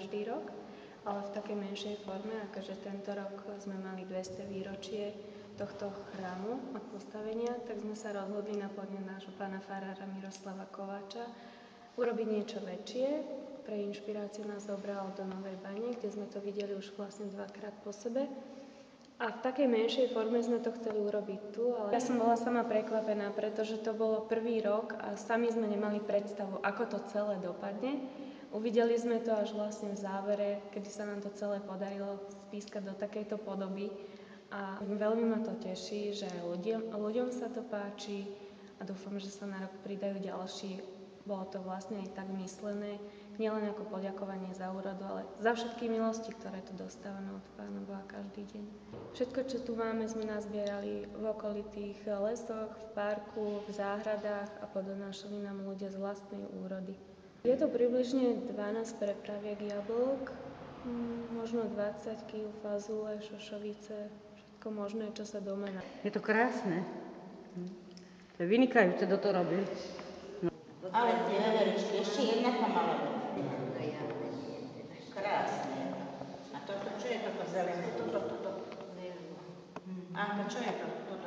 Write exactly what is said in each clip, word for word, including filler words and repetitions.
každý rok, ale v takej menšej forme, akože tento rok sme mali dvesto výročie tohto chrámu od postavenia, tak sme sa rozhodli na podnet nášho pána farára Miroslava Kováča urobiť niečo väčšie. Pre inšpiráciu nás zobral do Novej Bane, kde sme to videli už vlastne dvakrát po sebe. A v takej menšej forme sme to chceli urobiť tu, ale ja som bola sama prekvapená, pretože to bolo prvý rok a sami sme nemali predstavu, ako to celé dopadne. Uvideli sme to až vlastne v závere, kedy sa nám to celé podarilo spískať do takejto podoby. A veľmi ma to teší, že ľuďom, ľuďom sa to páči a dúfam, že sa na rok pridajú ďalší. Bolo to vlastne aj tak myslené, nielen ako poďakovanie za úrodu, ale za všetky milosti, ktoré tu dostávame od Pána Boha každý deň. Všetko, čo tu máme, sme nazbierali v okolitých lesoch, v parku, v záhradách a podonášali nám ľudia z vlastnej úrody. Je to približne dvanásť prepraviek jablok, možno dvadsať kíl fazule, šošovice, všetko možné, čo sa doma dá. Je to krásne. To je vynikajúce, kto to robil. Ale tie veveričky, ešte jedna tam mala byť. Krásne je to. A toto, čo je toto zelené? Toto, toto. Anka, čo je to? Toto.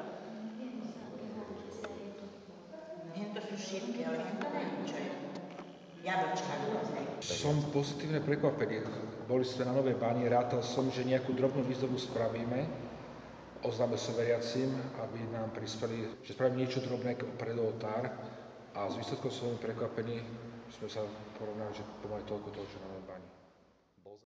Hento sú šírky, ale hento neviem, čo je. Jablčka rôzne. Som pozitívne prekvapený. Boli sme na Novej Bani, rátal som, že nejakú drobnú výzdobu spravíme. Oznáme sa veriacim, aby nám prispeli, že spravíme niečo drobné pred oltár. A z výsledkov som veľmi prekvapený, sme sa porovnali, že pomaly toľko toho, čo nám